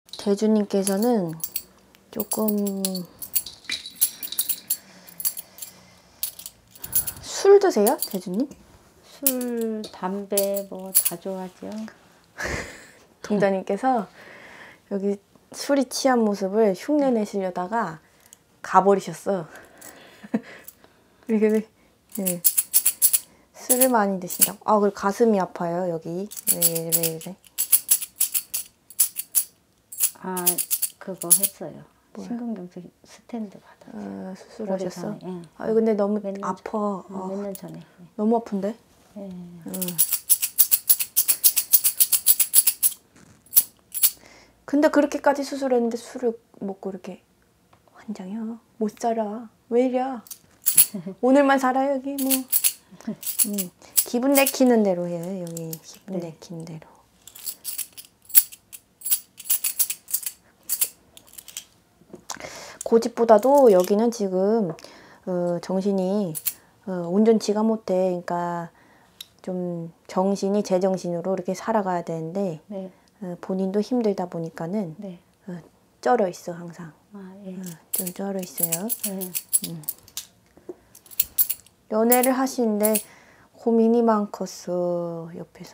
대주님께서는 조금 술 드세요? 대주님? 술, 담배 뭐 다 좋아하죠. 동자님께서 여기 술이 취한 모습을 흉내 내시려다가 가버리셨어. 이게 네. 술을 많이 드신다고. 아, 그리고 가슴이 아파요 여기. 왜 이래? 아, 그거 했어요. 심근경색 스탠드 받았어요. 수술하셨어? 예. 아, 근데 너무 몇 년 아파. 몇 년 전에. 너무 아픈데? 예. 근데 그렇게까지 수술했는데 술을 먹고 이렇게 환장이야. 못 살아. 왜 이래? 오늘만 살아 여기 뭐. 기분 내키는 대로 해 여기. 기분 내키는 대로. 고집보다도 여기는 지금 정신이 온전치가 못해. 그러니까 좀 정신이 제정신으로 이렇게 살아가야 되는데 네. 본인도 힘들다 보니까는 네. 쩔어 있어 항상. 아, 예. 좀 쩔어 있어요. 예. 연애를 하시는데 고민이 많겠어 옆에서.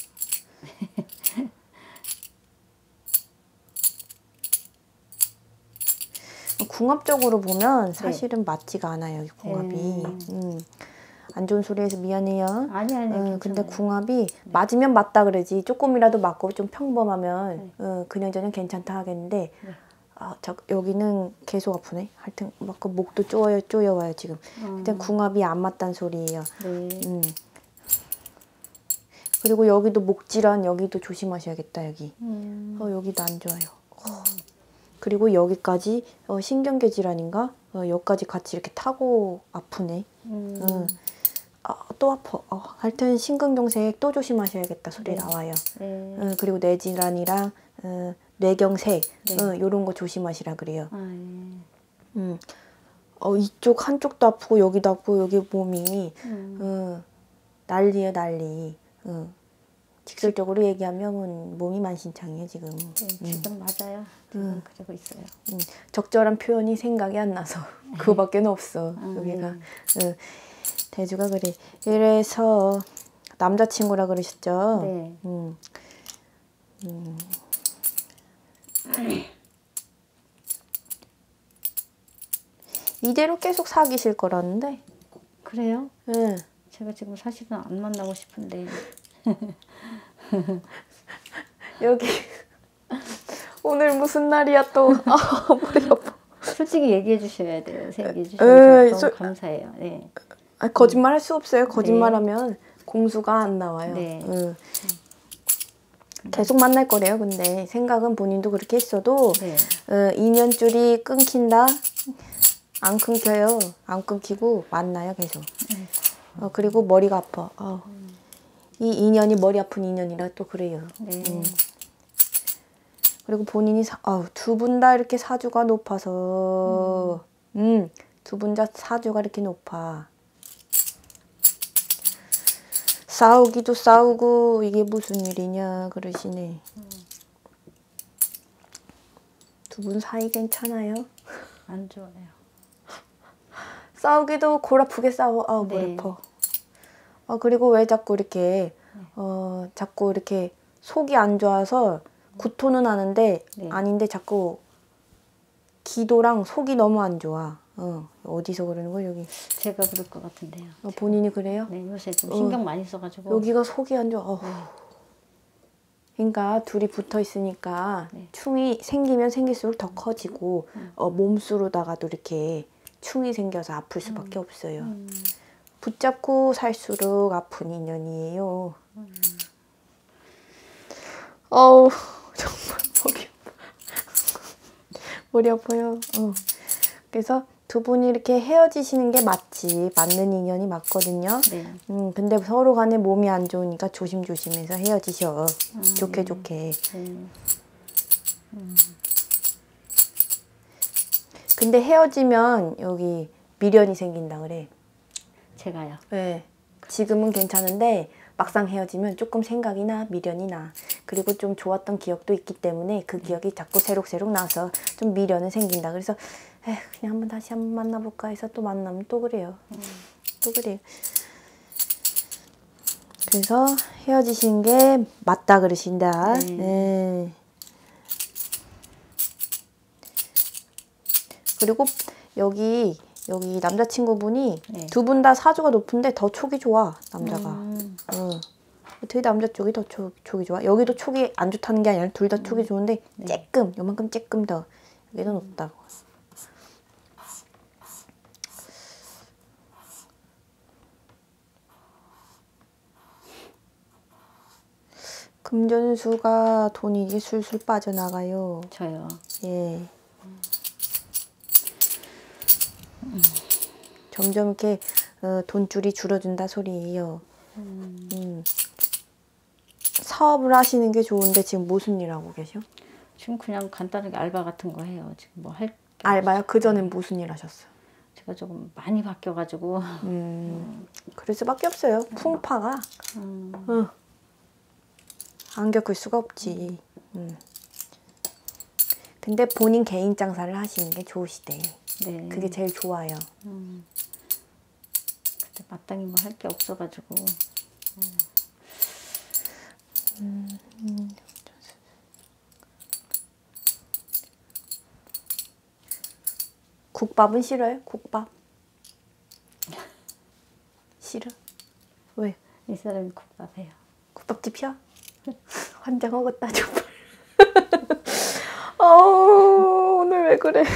궁합적으로 보면 사실은 맞지가 않아요 이 궁합이. 안 좋은 소리 해서 미안해요. 아니 근데 궁합이 맞으면 맞다 그러지. 조금이라도 맞고 좀 평범하면 그냥저냥 괜찮다 하겠는데 여기는 계속 아프네. 하여튼 막 목도 쪼여와요 지금. 일단 궁합이 안 맞단 소리예요. 네. 그리고 여기도 목질환 여기도 조심하셔야겠다 여기. 여기도 안 좋아요. 그리고 여기까지 신경계 질환인가? 여기까지 같이 이렇게 타고 아프네. 또 아파. 하여튼 심근경색 또 조심하셔야겠다 소리 나와요. 그리고 뇌질환이랑 뇌경색 요런 거 조심하시라 그래요. 이쪽 한쪽도 아프고 여기도 아프고 여기 몸이 난리예요 난리. 직설적으로 얘기하면 몸이 만신창이에요 지금. 지금 맞아요. 지금 그러고 있어요. 적절한 표현이 생각이 안 나서 그거밖에 없어. 여기가. 대주가 그래. 이래서 남자친구라 그러셨죠? 네. 이대로 계속 사귀실 거라는데. 그래요? 네. 제가 지금 사실은 안 만나고 싶은데. 여기 오늘 무슨 날이야 또. 머리 아파. 솔직히 얘기해 주셔야 돼요. 얘기해 주시면 너무 감사해요. 네. 거짓말 할 수 없어요. 거짓말하면 공수가 안 나와요. 네. 계속 만날 거래요. 근데 생각은 본인도 그렇게 했어도 인연줄이 끊긴다? 안 끊겨요. 안 끊기고 만나요 계속. 그리고 머리가 아파. 이 인연이 머리 아픈 인연이라 또 그래요. 네. 그리고 본인이 두 분 다 이렇게 사주가 높아서 두 분 다 사주가 이렇게 높아. 싸우기도 싸우고 이게 무슨 일이냐 그러시네. 두 분 사이 괜찮아요? 안 좋아요. 싸우기도 골 아프게 싸워. 머리 아파. 그리고 왜 자꾸 이렇게 자꾸 이렇게 속이 안 좋아서 구토는 하는데 아닌데 자꾸 기도랑 속이 너무 안 좋아. 어디서 그러는 거야 여기? 제가 그럴 것 같은데요. 본인이 그래요? 네, 요새 좀 신경 많이 써가지고. 여기가 속이 안 좋아. 그러니까 둘이 붙어 있으니까 충이 생기면 생길수록 더 커지고 몸수로다가도 이렇게 충이 생겨서 아플 수밖에 없어요. 붙잡고 살수록 아픈 인연이에요. 정말 머리 아파요. 그래서 두 분이 이렇게 헤어지시는 게 맞지. 맞는 인연이 맞거든요. 네. 근데 서로 간에 몸이 안 좋으니까 조심조심해서 헤어지셔. 좋게. 근데 헤어지면 여기 미련이 생긴다 그래. 제가요? 네. 지금은 괜찮은데 막상 헤어지면 조금 생각이 나, 미련이 나. 그리고 좀 좋았던 기억도 있기 때문에 그 기억이 자꾸 새록새록 나서 좀 미련은 생긴다. 그래서 에휴, 그냥 한번 다시 한번 만나볼까 해서 또 만나면 또 그래요. 또 그래요. 그래서 헤어지신 게 맞다 그러신다. 네. 그리고 여기 남자친구분이 두 분 다 사주가 높은데 더 촉이 좋아, 남자가. 되게 남자 쪽이 더 촉이 좋아. 여기도 촉이 안 좋다는 게 아니라 둘 다 촉이 좋은데 쬐끔, 요만큼 쬐끔 더 여기 더 높다고. 금전수가 돈이 이게 술술 빠져나가요. 저요. 예. 점점 이렇게 돈줄이 줄어든다 소리예요. 사업을 하시는 게 좋은데 지금 무슨 일 하고 계셔? 지금 그냥 간단하게 알바 같은 거 해요. 지금 뭐 할. 알바요? 그 전엔 무슨 일 하셨어요? 제가 조금 많이 바뀌어가지고. 그럴 수밖에 없어요. 풍파가. 안 겪을 수가 없지. 근데 본인 개인 장사를 하시는 게 좋으시대. 네. 그게 제일 좋아요. 근데 마땅히 뭐 할 게 없어가지고. 국밥은 싫어요? 국밥? 싫어? 왜? 이 사람이 국밥해요. 국밥집이야? 환장하겠다 정말. 오늘 왜 그래?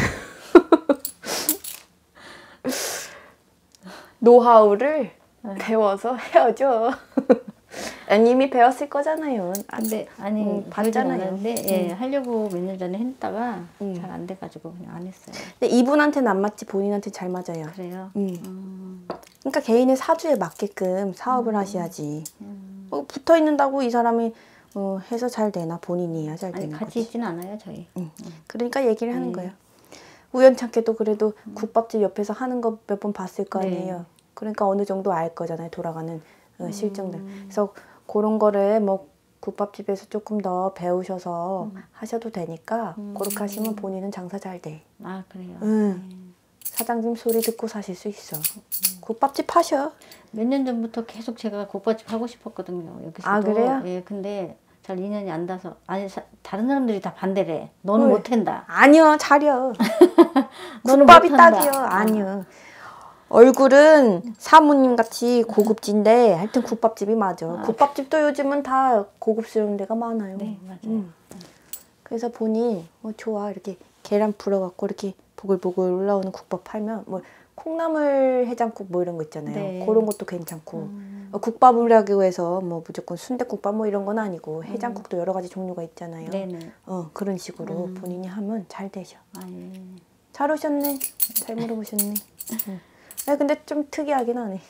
노하우를 배워서 헤어져. 아니, 이미 배웠을 거잖아요. 근데 아니 봤잖아요. 근데 예, 하려고 몇 년 전에 했다가 잘 안 돼가지고 그냥 안 했어요. 근데 이분한테는 안 맞지 본인한테 잘 맞아요. 그래요? 그러니까 개인의 사주에 맞게끔 사업을 하셔야지. 붙어 있는다고 이 사람이 해서 잘 되나? 본인이 해야 잘 아니 되는 같이 거지. 있지는 않아요 저희. 그러니까 얘기를 하는 거예요. 우연찮게도 그래도 국밥집 옆에서 하는 거 몇 번 봤을 거 아니에요. 네. 그러니까 어느 정도 알 거잖아요. 돌아가는 실정들. 그래서 그런 거를 뭐 국밥집에서 조금 더 배우셔서 하셔도 되니까 그렇게 하시면 본인은 장사 잘 돼. 아 그래요? 사장님 소리 듣고 사실 수 있어. 국밥집 하셔. 몇 년 전부터 계속 제가 국밥집 하고 싶었거든요. 여기서도. 아, 그래요? 예, 근데 잘 인연이 안 닿아서. 아니 다른 사람들이 다 반대래. 너는 왜? 못한다. 아니요, 잘려. 너는 국밥이 못한다. 딱이요. 아니요. 얼굴은 사모님 같이 고급진데 하여튼 국밥집이 맞아. 국밥집도 요즘은 다 고급스러운 데가 많아요. 네, 맞아요. 그래서 보니 좋아. 이렇게 계란 불어갖고 이렇게 보글보글 올라오는 국밥 팔면 뭐 콩나물 해장국 뭐 이런 거 있잖아요. 네. 그런 것도 괜찮고 국밥이라고 해서 뭐 무조건 순댓국밥 뭐 이런 건 아니고 해장국도 여러 가지 종류가 있잖아요. 네네. 그런 식으로 본인이 하면 잘 되셔. 아, 예. 잘 오셨네. 잘 물어보셨네. 아 근데 좀 특이하긴 하네.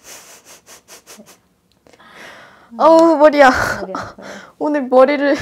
어우 머리야. 머리 아파요. 오늘 머리를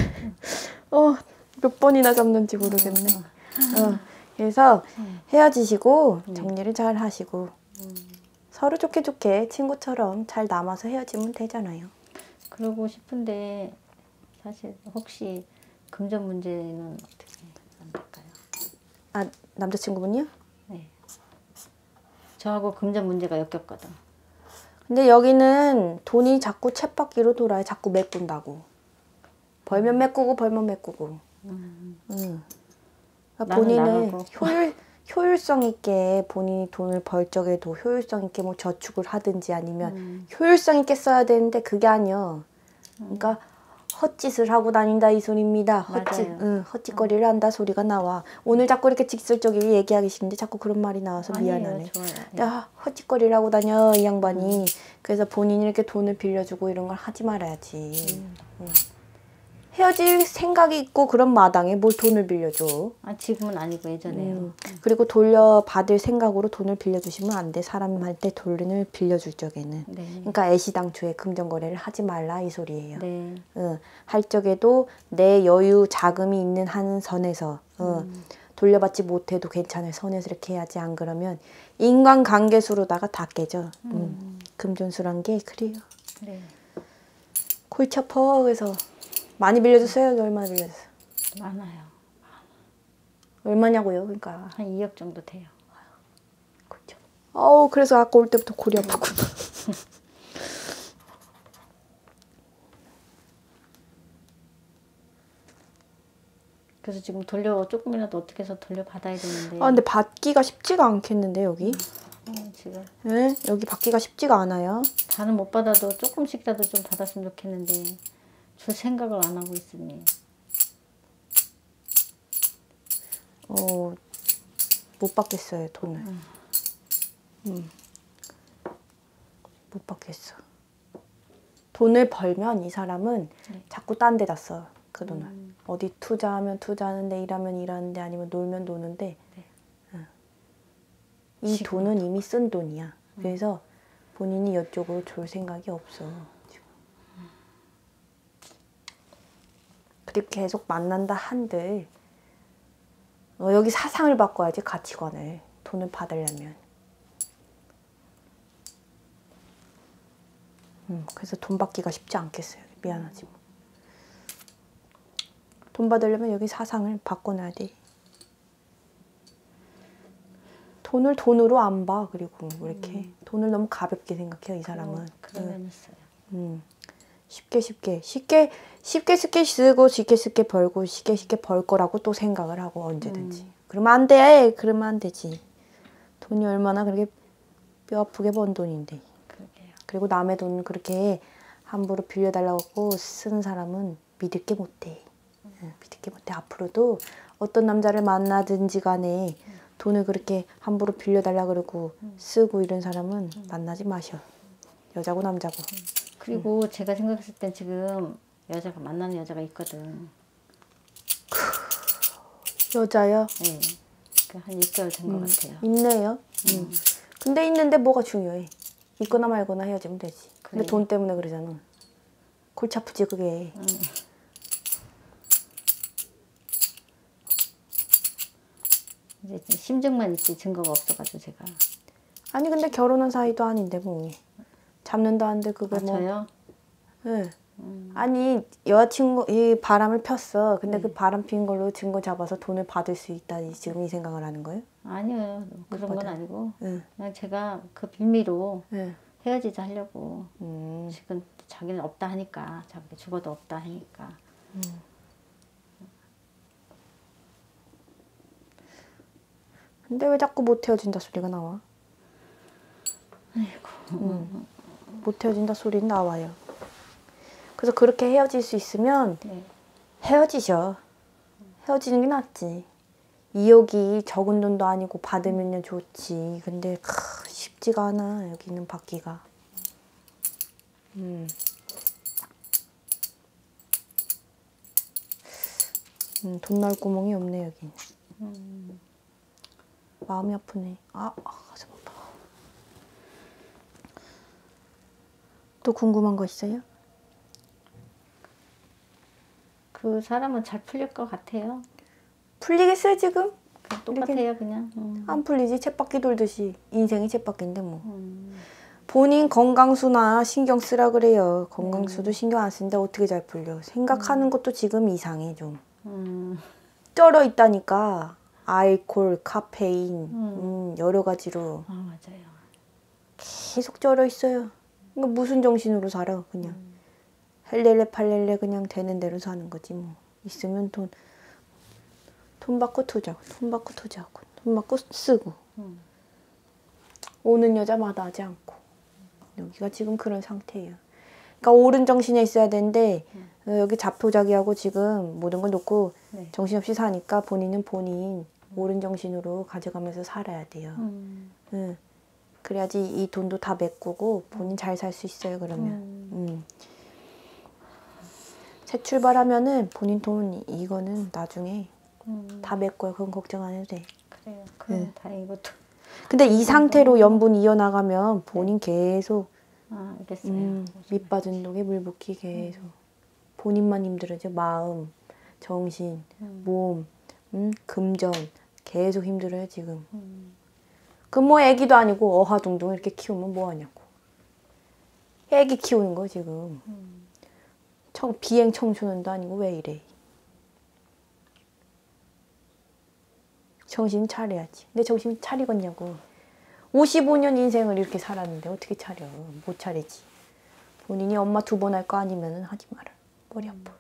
몇 번이나 잡는지 모르겠네. 그래서 헤어지시고 정리를 잘 하시고 서로 좋게 좋게 친구처럼 잘 남아서 헤어지면 되잖아요. 그러고 싶은데 사실 혹시 금전 문제는 어떻게 안 될까요? 아 남자친구분이요? 네. 저하고 금전 문제가 엮였거든. 근데 여기는 돈이 자꾸 쳇바퀴로 돌아요. 자꾸 메꾼다고. 벌면 메꾸고 벌면 메꾸고. 그러니까 본인은 효율성 있게 본인이 돈을 벌 적에도 효율성 있게 뭐 저축을 하든지 아니면 효율성 있게 써야 되는데 그게 아니야. 그러니까 헛짓을 하고 다닌다 이 소리입니다. 헛짓거리를 한다 소리가 나와. 오늘 자꾸 이렇게 직설적이게 얘기하기 싫은데 자꾸 그런 말이 나와서 미안하네. 아니에요, 좋아요. 야, 헛짓거리를 하고 다녀 이 양반이. 그래서 본인이 이렇게 돈을 빌려주고 이런 걸 하지 말아야지. 헤어질 생각이 있고 그런 마당에 뭘 돈을 빌려줘. 아 지금은 아니고 예전에요. 그리고 돌려받을 생각으로 돈을 빌려주시면 안 돼. 사람한테 돈을 빌려줄 적에는. 네. 그러니까 애시당초에 금전거래를 하지 말라 이 소리예요. 네. 할 적에도 내 여유 자금이 있는 한 선에서 돌려받지 못해도 괜찮을 선에서 이렇게 해야지. 안 그러면 인간관계수로다가 다 깨져. 금전수란 게 그래요. 네. 골치 아파. 그래서 많이 빌려줬어요? 얼마나 빌려줬어요? 많아요. 얼마냐고요? 그러니까 한 2억 정도 돼요. 골치 아파. 그래서 아까 올 때부터 골이 아팠구나. 그래서 지금 조금이라도 어떻게 해서 돌려받아야 되는데. 근데 받기가 쉽지가 않겠는데, 여기? 지금. 네? 여기 받기가 쉽지가 않아요. 다는 못 받아도 조금씩이라도 좀 받았으면 좋겠는데 줄 생각을 안 하고 있으니. 못 받겠어요, 돈을. 못 받겠어. 돈을 벌면 이 사람은 자꾸 딴 데다 써, 그 돈을. 어디 투자하면 투자하는데, 일하면 일하는데, 아니면 놀면 노는데, 이 돈은 이미 쓴 돈이야. 그래서 본인이 이쪽으로 줄 생각이 없어. 지금. 그리고 계속 만난다 한들 여기 사상을 바꿔야지, 가치관을. 돈을 받으려면. 그래서 돈 받기가 쉽지 않겠어요. 미안하지 뭐. 돈 받으려면 여기 사상을 바꿔놔야 돼. 돈을 돈으로 안 봐. 그리고 이렇게 돈을 너무 가볍게 생각해요, 이 사람은. 그런 면 있어요. 쉽게 쓰고 쉽게 벌고 쉽게 벌 거라고 또 생각을 하고, 언제든지. 그러면 안 돼. 그러면 안 되지. 돈이 얼마나 그렇게 뼈 아프게 번 돈인데. 그러게요. 그리고 남의 돈 그렇게 함부로 빌려달라고 쓰는 사람은 믿을 게 못 돼. 믿을 게 못 돼. 앞으로도 어떤 남자를 만나든지 간에 돈을 그렇게 함부로 빌려달라 그러고 쓰고 이런 사람은 만나지 마셔. 여자고 남자고. 그리고 제가 생각했을 땐 지금 만나는 여자가 있거든. 여자요? 네. 한 6개월 된 것 같아요. 있네요. 근데 있는데 뭐가 중요해? 있거나 말거나 헤어지면 되지. 근데 돈 때문에 그러잖아. 골치 아프지 그게. 이제 심증만 있지 증거가 없어가지고 제가. 아니 근데 결혼한 사이도 아닌데 뭐. 잡는다는데 그게 뭐. 저요? 네. 아니 여자친구 이 바람을 폈어. 근데 그 바람 핀 걸로 증거 잡아서 돈을 받을 수 있다, 지금 이 생각을 하는 거예요? 아니요. 그런 건 아니고 네. 그냥 제가 그 빌미로 네. 헤어지자 하려고. 지금 자기는 없다 하니까, 자기 죽어도 없다 하니까. 근데 왜 자꾸 못 헤어진다 소리가 나와? 아이고. 못 헤어진다 소리는 나와요. 그래서 그렇게 헤어질 수 있으면 네. 헤어지셔. 헤어지는 게 낫지. 2억이 적은 돈도 아니고 받으면 좋지. 근데 쉽지가 않아, 여기는 받기가. 돈 나올 구멍이 없네, 여기는. 마음이 아프네. 가슴 아파. 또 궁금한 거 있어요? 그 사람은 잘 풀릴 것 같아요. 풀리겠어요, 지금? 똑같아요, 그냥. 안 풀리지. 쳇바퀴 돌듯이. 인생이 쳇바퀴인데 뭐. 본인 건강수나 신경 쓰라 그래요. 건강수도 신경 안 쓰는데 어떻게 잘 풀려. 생각하는 것도 지금 이상해 좀. 쩔어 있다니까. 알코올, 카페인, 여러 가지로. 맞아요. 계속 쩔어 있어요. 그러니까 무슨 정신으로 살아, 그냥. 헬렐레 팔렐레 그냥 되는 대로 사는 거지 뭐. 있으면 돈 받고 투자하고, 돈 받고 투자하고, 돈 받고 쓰고. 오는 여자 마다하지 않고. 여기가 지금 그런 상태예요. 그러니까 옳은 정신에 있어야 되는데 여기 자포자기하고 지금 모든 걸 놓고 정신없이 사니까 본인은 본인 옳은 정신으로 가져가면서 살아야 돼요. 그래야지 이 돈도 다 메꾸고 본인 잘 살 수 있어요, 그러면. 새 출발하면은 본인 돈 이거는 나중에 다 메꿔요. 그건 걱정 안 해도 돼. 그래요. 그럼 다행이고 또. 근데 이 상태로 연분 이어나가면 본인 계속 알겠어요. 밑빠진 독에 물 붓기 계속. 본인만 힘들어져. 마음, 정신, 몸, 금전 계속 힘들어요 지금. 그 뭐 애기도 아니고 어하둥둥 이렇게 키우면 뭐 하냐고. 애기 키우는 거 지금. 비행 청소년도 아니고 왜 이래. 정신 차려야지. 근데 정신 차리겠냐고. 55년 인생을 이렇게 살았는데 어떻게 차려. 못 차리지. 본인이 엄마 2번 할 거 아니면 하지 마라. 머리 아파.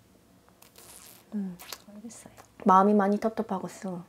알겠어요. 마음이 많이 텁텁하겠어.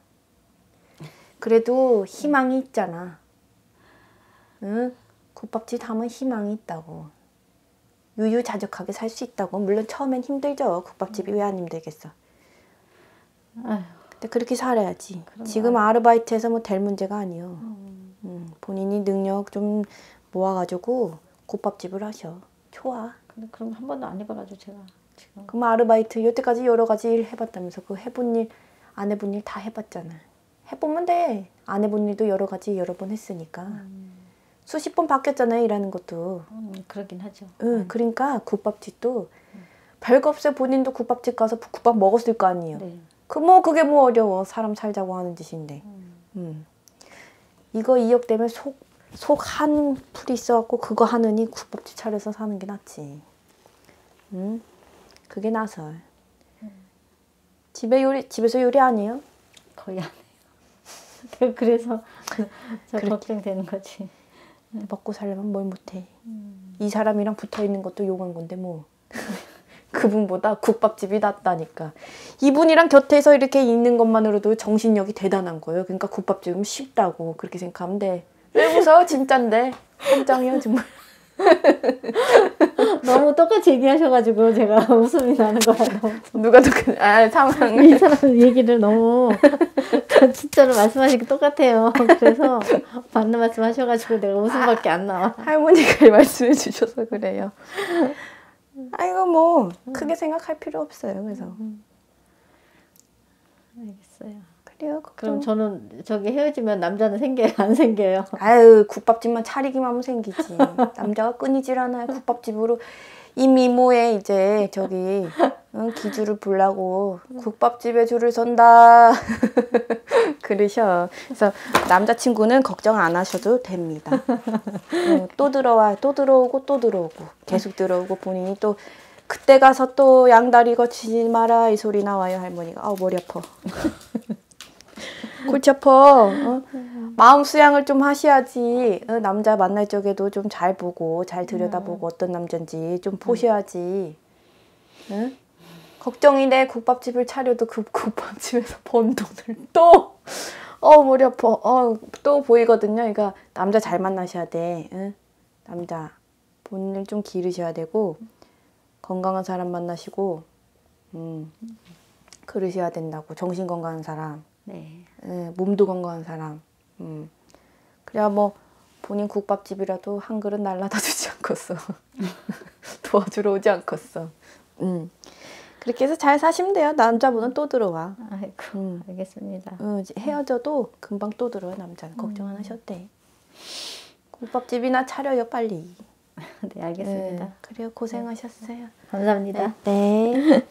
그래도 희망이 있잖아. 응? 국밥집 하면 희망이 있다고. 유유자적하게 살 수 있다고. 물론 처음엔 힘들죠. 국밥집이 왜 안 힘들겠어. 아휴. 근데 그렇게 살아야지. 지금 아르바이트해서 뭐 될 문제가 아니요. 본인이 능력 좀 모아가지고 국밥집을 하셔. 좋아. 근데 그럼 한 번도 안 해봐가지고 제가 지금. 그럼 아르바이트 여태까지 여러 가지 일 해봤다면서 그 해본 일, 안 해본 일 다 해봤잖아. 해보면 돼. 안 해본 일도 여러 가지 여러 번 했으니까. 수십 번 바뀌었잖아요. 일하는 것도. 그러긴 하죠. 응, 그러니까 국밥집도 별거 없어요. 본인도 국밥집 가서 국밥 먹었을 거 아니에요. 네. 그게 뭐 어려워. 사람 살자고 하는 짓인데. 이거 2억 되면 속 한 풀이 있어갖고 그거 하느니 국밥집 차려서 사는 게 낫지. 응? 그게 나서. 집에서 요리 안 해요? 거의 안 해요. 그래서 저 그렇게. 걱정되는 거지. 먹고 살려면 뭘 못해. 이 사람이랑 붙어있는 것도 용한 건데 뭐. 그분보다 국밥집이 낫다니까. 이분이랑 곁에서 이렇게 있는 것만으로도 정신력이 대단한 거예요. 그러니까 국밥집은 쉽다고 그렇게 생각하면 돼. 왜 웃어? 진짠데. 깜짝이야 정말. 너무 똑같이 얘기하셔가지고 제가 웃음이 나는 거야. 누가 상황. 이 사람 얘기를 너무 진짜로 말씀하시기 똑같아요. 그래서 맞는 말씀 하셔가지고 내가 웃음밖에 안 나와. 할머니가 말씀해 주셔서 그래요. 이거 뭐 크게 생각할 필요 없어요. 그래서 알겠어요. 그래요. 그럼 저는 저기 헤어지면 남자는 생겨요? 안 생겨요? 아유 국밥집만 차리기만 하면 생기지. 남자가 끊이질 않아요. 국밥집으로 이 미모에 이제 저기 기주를 불라고 국밥집에 줄을 선다. 그러셔. 그래서 남자친구는 걱정 안 하셔도 됩니다. 또 들어와. 또 들어오고 또 들어오고 계속 들어오고 본인이 또 그때 가서 또 양다리 거치지 마라 이 소리 나와요. 할머니가. 머리 아파. 골치 아파. 마음 수양을 좀 하셔야지. 남자 만날 적에도 좀 잘 보고 잘 들여다보고 어떤 남자인지 좀 보셔야지. 응? 걱정이 돼. 국밥집을 차려도 그 국밥집에서 번 돈을 또 머리 아파. 또 보이거든요. 그러니까 남자 잘 만나셔야 돼. 응? 남자 본인을 좀 기르셔야 되고 건강한 사람 만나시고 그러셔야 된다고. 정신 건강한 사람. 네. 몸도 건강한 사람. 그래야 뭐 본인 국밥집이라도 한 그릇 날라다 주지 않겠어. 도와주러 오지 않겠어. 그렇게 해서 잘 사시면 돼요. 남자분은 또 들어와. 아이고, 알겠습니다. 헤어져도 금방 또 들어와. 남자는 걱정 안 하셔도 돼. 국밥집이나 차려요 빨리. 네, 알겠습니다. 그래요. 고생하셨어요. 감사합니다. 네.